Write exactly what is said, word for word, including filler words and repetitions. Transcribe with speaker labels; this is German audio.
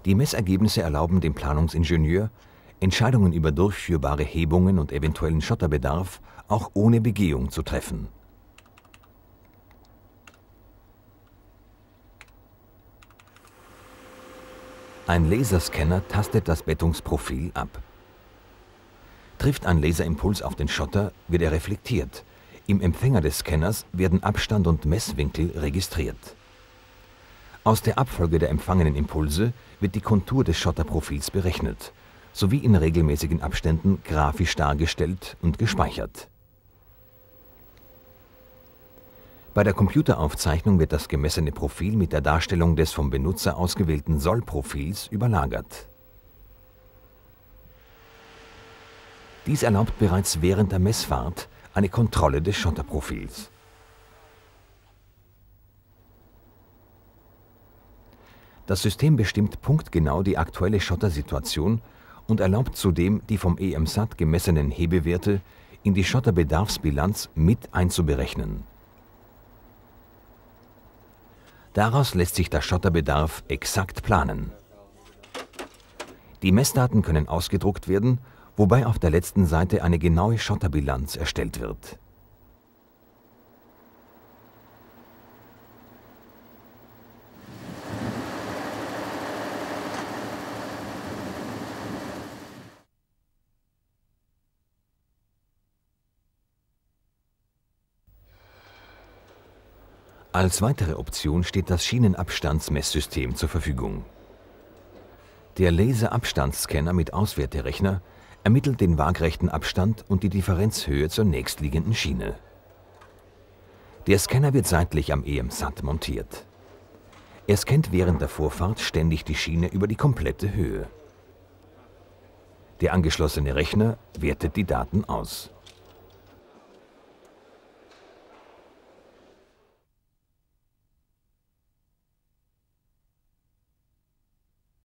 Speaker 1: Die Messergebnisse erlauben dem Planungsingenieur, Entscheidungen über durchführbare Hebungen und eventuellen Schotterbedarf auch ohne Begehung zu treffen. Ein Laserscanner tastet das Bettungsprofil ab. Trifft ein Laserimpuls auf den Schotter, wird er reflektiert. Im Empfänger des Scanners werden Abstand und Messwinkel registriert. Aus der Abfolge der empfangenen Impulse wird die Kontur des Schotterprofils berechnet, sowie in regelmäßigen Abständen grafisch dargestellt und gespeichert. Bei der Computeraufzeichnung wird das gemessene Profil mit der Darstellung des vom Benutzer ausgewählten Sollprofils überlagert. Dies erlaubt bereits während der Messfahrt eine Kontrolle des Schotterprofils. Das System bestimmt punktgenau die aktuelle Schottersituation und erlaubt zudem, die vom E M S A T gemessenen Hebewerte in die Schotterbedarfsbilanz mit einzuberechnen. Daraus lässt sich der Schotterbedarf exakt planen. Die Messdaten können ausgedruckt werden, wobei auf der letzten Seite eine genaue Schotterbilanz erstellt wird. Als weitere Option steht das Schienenabstandsmesssystem zur Verfügung. Der Laserabstandsscanner mit Auswerterechner ermittelt den waagrechten Abstand und die Differenzhöhe zur nächstliegenden Schiene. Der Scanner wird seitlich am E M S A T montiert. Er scannt während der Vorfahrt ständig die Schiene über die komplette Höhe. Der angeschlossene Rechner wertet die Daten aus.